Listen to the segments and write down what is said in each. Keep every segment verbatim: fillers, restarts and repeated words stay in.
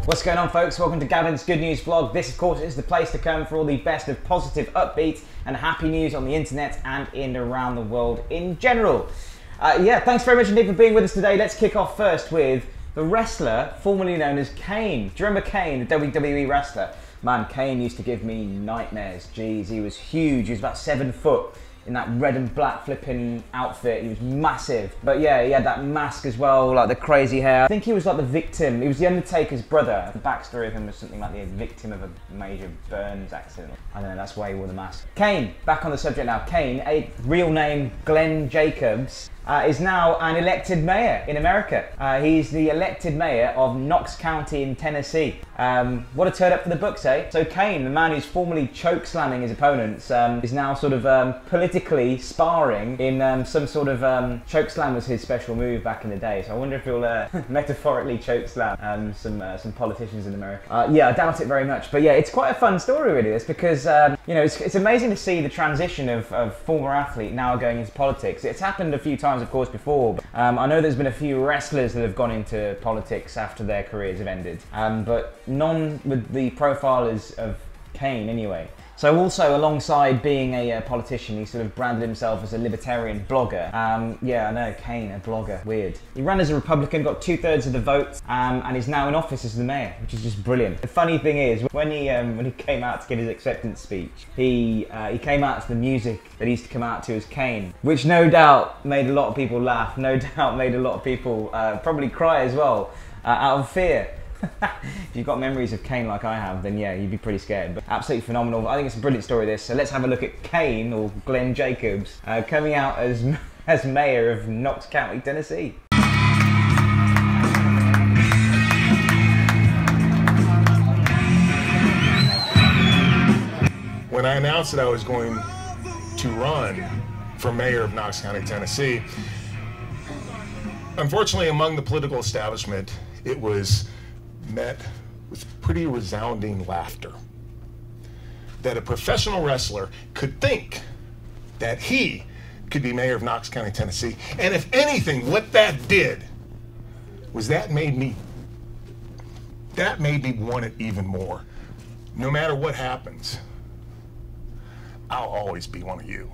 What's going on, folks? Welcome to Gavin's Good News Vlog. This, of course, is the place to come for all the best of positive, upbeat and happy news on the internet and in around the world in general. Uh, yeah, thanks very much indeed for being with us today. Let's kick off first with the wrestler formerly known as Kane. Do you remember Kane, the W W E wrestler? Man, Kane used to give me nightmares. Jeez, he was huge. He was about seven foot in that red and black flipping outfit. He was massive. But yeah, he had that mask as well, like the crazy hair. I think he was like the victim. He was the Undertaker's brother. The backstory of him was something like the victim of a major burns accident. I don't know, that's why he wore the mask. Kane, back on the subject now. Kane, a real name Glenn Jacobs, Uh, is now an elected mayor in America. Uh, he's the elected mayor of Knox County in Tennessee. Um, what a turn up for the books, eh? So Kane, the man who's formerly choke slamming his opponents, um, is now sort of um, politically sparring in um, some sort of um, choke slam was his special move back in the day. So I wonder if he'll uh, metaphorically choke slam um, some uh, some politicians in America. Uh, yeah, I doubt it very much. But yeah, it's quite a fun story really, this, because um, you know it's, it's amazing to see the transition of, of former athlete now going into politics. It's happened a few times, of course, before. But, um, I know there's been a few wrestlers that have gone into politics after their careers have ended, um, but none with the profile as of Kane anyway. So also, alongside being a uh, politician, he sort of branded himself as a libertarian blogger. Um, yeah, I know, Kane, a blogger, weird. He ran as a Republican, got two thirds of the votes, um, and is now in office as the mayor, which is just brilliant. The funny thing is, when he um, when he came out to give his acceptance speech, he uh, he came out to the music that he used to come out to as Kane, which no doubt made a lot of people laugh, no doubt made a lot of people uh, probably cry as well, uh, out of fear. If you've got memories of Kane like I have, then yeah, you'd be pretty scared. But absolutely phenomenal. I think it's a brilliant story, this. So let's have a look at Kane, or Glenn Jacobs, uh, coming out as, as mayor of Knox County, Tennessee. When I announced that I was going to run for mayor of Knox County, Tennessee, unfortunately among the political establishment, it was met with pretty resounding laughter. That a professional wrestler could think that he could be mayor of Knox County, Tennessee. And if anything, what that did was that made me, that made me want it even more. No matter what happens, I'll always be one of you.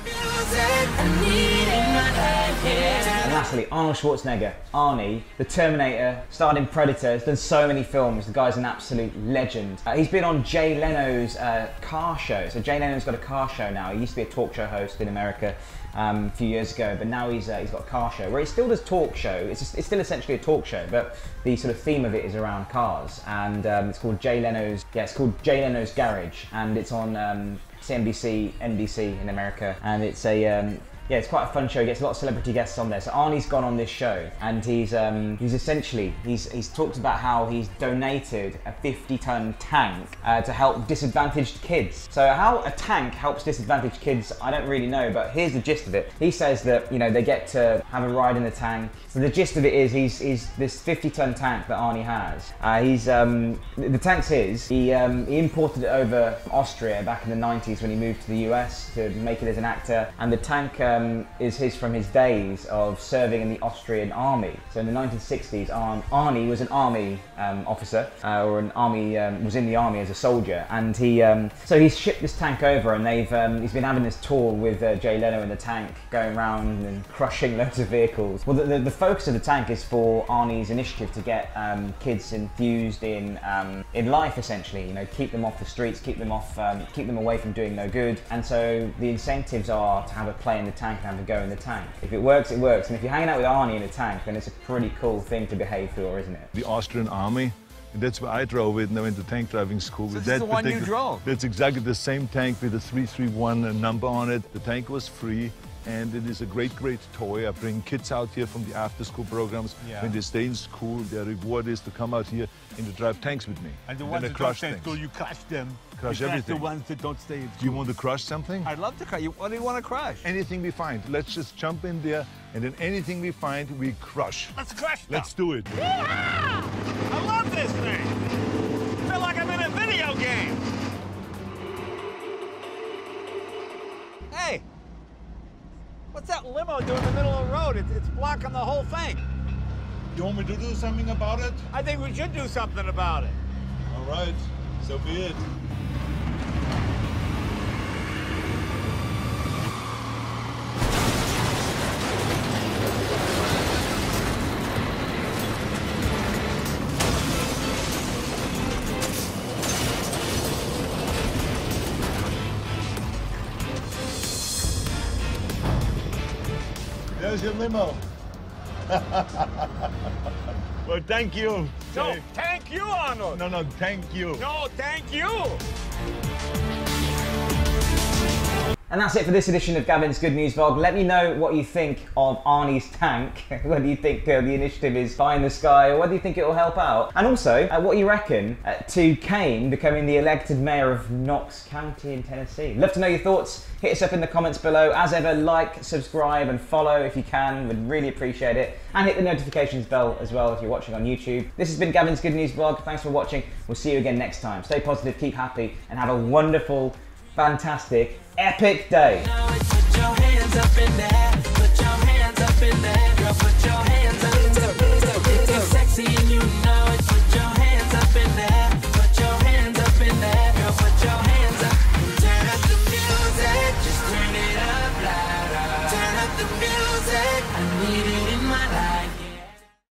And lastly, Arnold Schwarzenegger, Arnie, the Terminator, starred in Predator, has done so many films. The guy's an absolute legend. Uh, he's been on Jay Leno's uh, car show. So Jay Leno's got a car show now. He used to be a talk show host in America um, a few years ago, but now he's uh, he's got a car show where he still does talk show. It's just, it's still essentially a talk show, but the sort of theme of it is around cars, and um, it's called Jay Leno's. Yeah, it's called Jay Leno's Garage, and it's on Um, C N B C, N B C in America, and it's a um, yeah, it's quite a fun show. He gets a lot of celebrity guests on there. So Arnie's gone on this show, and he's um, he's essentially he's he's talked about how he's donated a fifty ton tank uh, to help disadvantaged kids. So how a tank helps disadvantaged kids, I don't really know, but here's the gist of it. He says that you know they get to have a ride in the tank. So the gist of it is he's he's this fifty ton tank that Arnie has. Uh, he's um, the tank's his. He um, he imported it over from Austria back in the nineties when he moved to the U S to make it as an actor, and the tank. Um, Um, is his from his days of serving in the Austrian army. So in the nineteen sixties, Arn Arnie was an army um, officer, uh, or an army um, was in the army as a soldier, and he um, so he's shipped this tank over, and they've um, he's been having this tour with uh, Jay Leno in the tank, going around and crushing loads of vehicles. Well, the, the, the focus of the tank is for Arnie's initiative to get um, kids infused in um, in life, essentially. You know, keep them off the streets, keep them off, um, keep them away from doing no good. And so the incentives are to have a play in the tank and have a go in the tank. If it works, it works. And if you're hanging out with Arnie in a tank, then it's a pretty cool thing to behave for, isn't it? The Austrian army, and that's where I drove it, and I went to tank driving school. So with this that is the one you drove? That's exactly the same tank with a three three one number on it. The tank was free, and it is a great, great toy. I bring kids out here from the after-school programs. Yeah. When they stay in school, their reward is to come out here and to drive tanks with me. And the then ones I that don't crush stay in things. school, you crush them. Crush you crush everything. the ones that don't stay in school. Do you want to crush something? I'd love to crush. You, what do you want to crush? Anything we find. Let's just jump in there, and then anything we find, we crush. Let's crush them. Let's do it. Yeah! I love this thing. I feel like I'm in a video game. Hey, what's that limo doing in the middle of the road? It's, it's blocking the whole thing. You want me to do something about it? I think we should do something about it. All right, so be it. There's your limo. Well, thank you. No, Say- thank you, Arnold. No, no, thank you. No, thank you. And that's it for this edition of Gavin's Good News Vlog. Let me know what you think of Arnie's tank, whether you think uh, the initiative is pie in the sky or whether you think it will help out. And also, uh, what you reckon uh, to Kane becoming the elected mayor of Knox County in Tennessee. Love to know your thoughts. Hit us up in the comments below. As ever, like, subscribe and follow if you can. We'd really appreciate it. And hit the notifications bell as well if you're watching on YouTube. This has been Gavin's Good News Vlog. Thanks for watching. We'll see you again next time. Stay positive, keep happy, and have a wonderful, fantastic, epic day. Put your hands up in there, put your hands up in there.